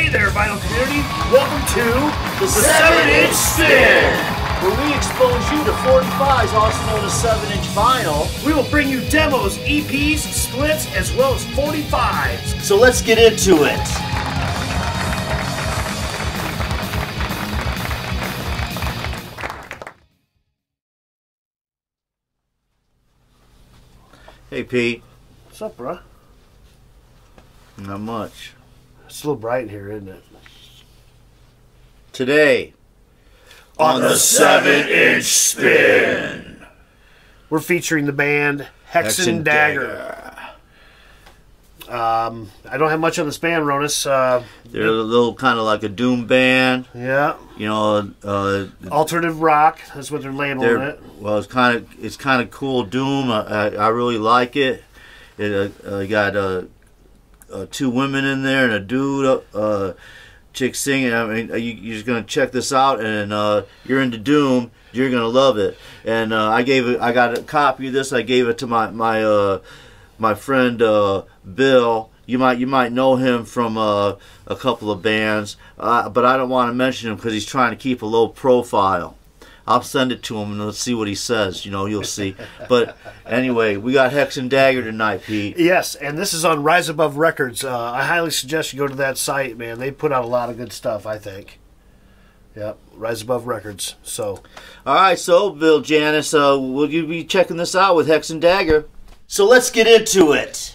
Hey there, vinyl community. Welcome to the 7-inch spin, where we expose you to 45s, also known as 7-inch vinyl. We will bring you demos, EPs, splits, as well as 45s. So let's get into it. Hey Pete. What's up, bruh? Not much. It's a little bright here, isn't it? Today, on the 7-inch spin, we're featuring the band Hexandagger. I don't have much on this band, Ronis. They're a little kind of like a doom band. Yeah. You know, alternative rock. That's what they're labeling it. Well, it's kind of cool doom. I really like it. It got two women in there and a dude, chick singing. I mean, you're just gonna check this out, and you're into doom. You're gonna love it. And I got a copy of this. I gave it to my friend Bill. You might know him from a couple of bands, but I don't want to mention him because he's trying to keep a low profile. I'll send it to him and let's see what he says. You know, you'll see. But anyway, we got Hexandagger tonight, Pete. Yes, and this is on Rise Above Records. I highly suggest you go to that site, man. They put out a lot of good stuff, I think. Yep, Rise Above Records. So, all right, so Bill Janis, will you be checking this out with Hexandagger? So let's get into it.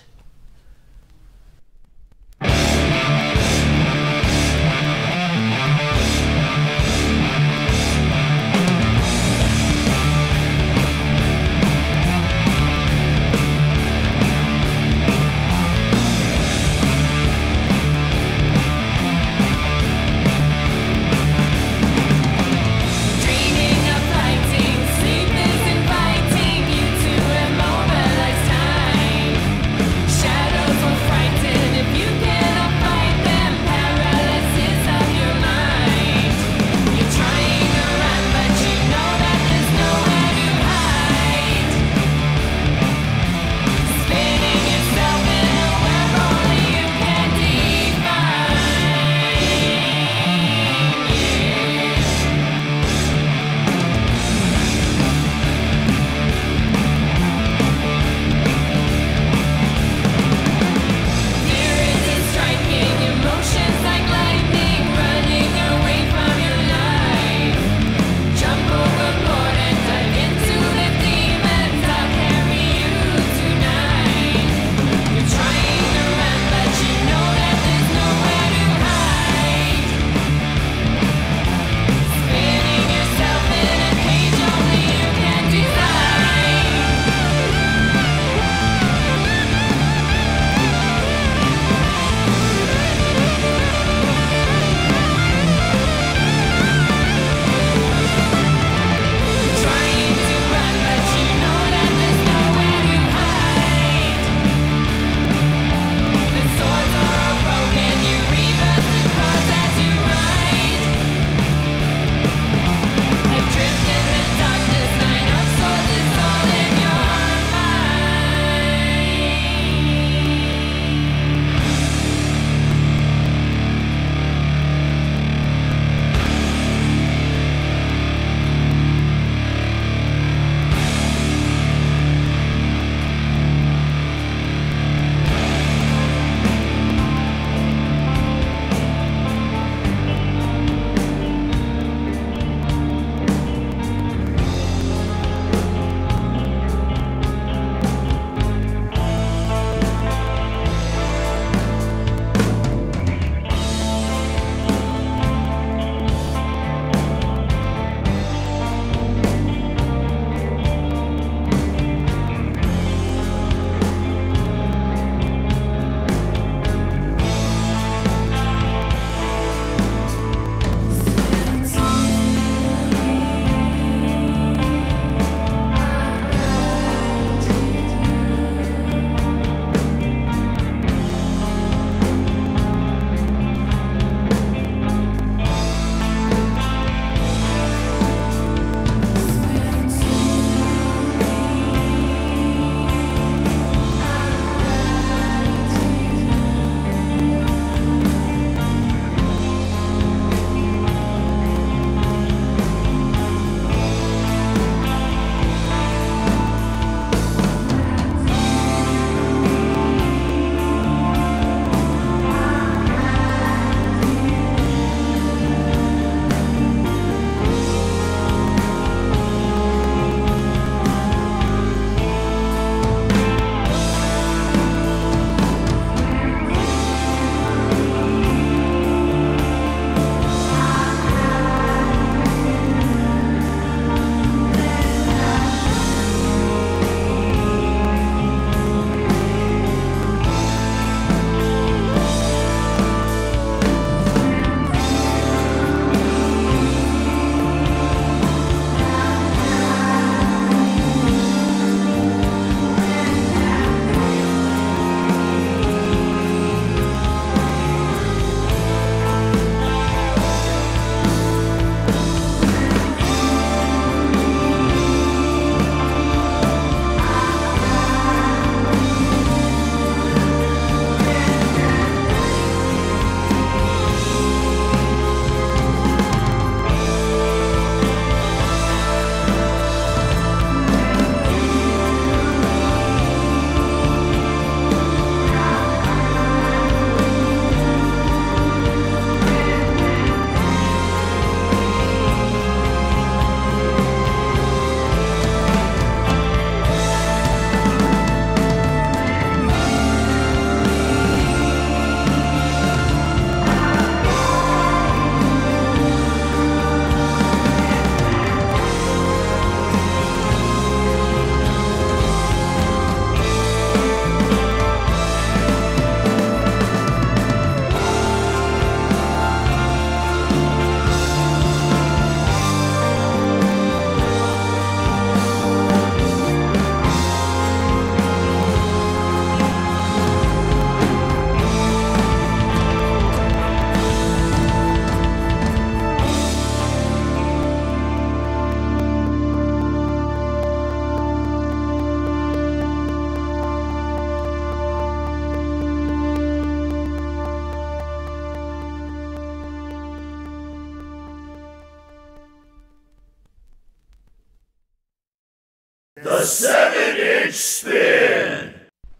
The 7-inch spin!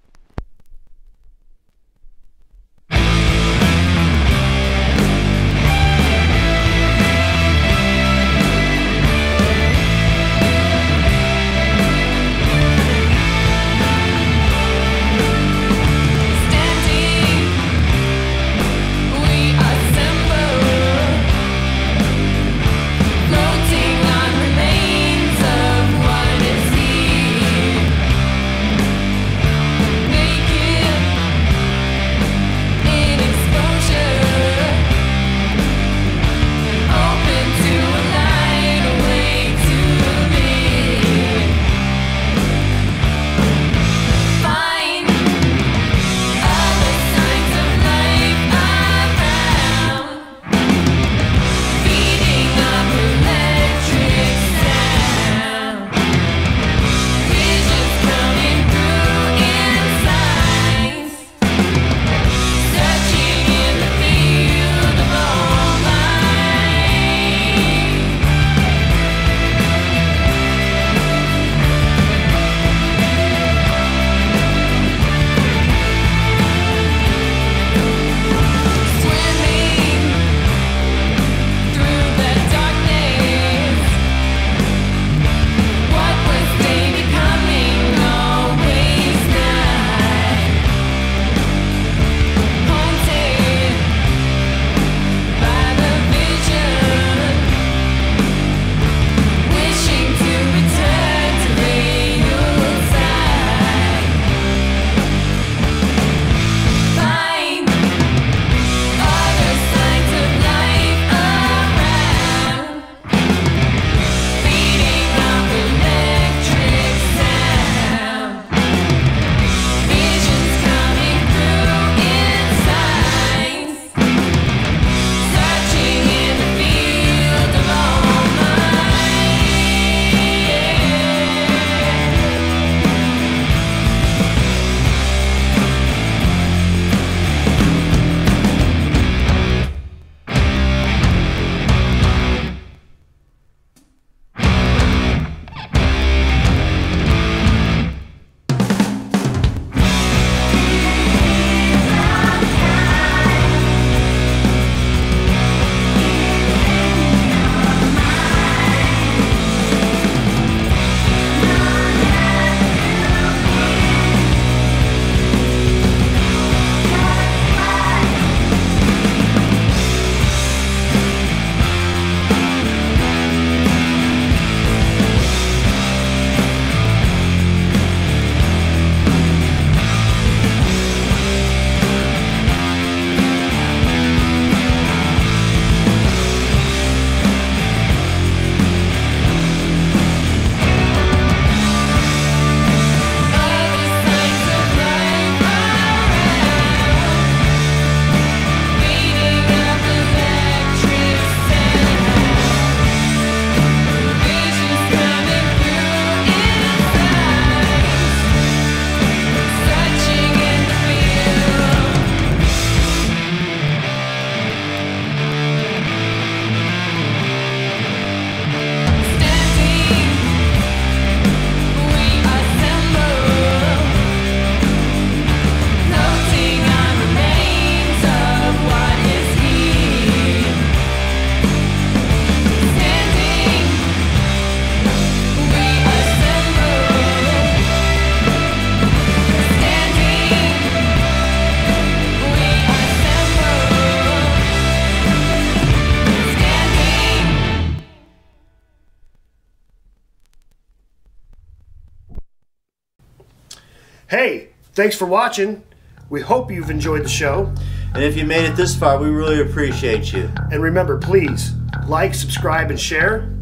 Hey, thanks for watching. We hope you've enjoyed the show. And if you made it this far, we really appreciate you. And remember, please like, subscribe, and share.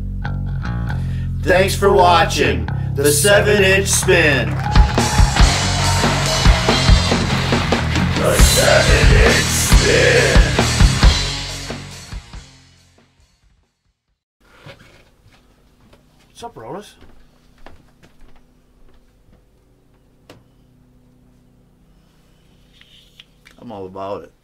Thanks for watching The 7-Inch Spin. The 7-Inch Spin. What's up, Ronas? I'm all about it.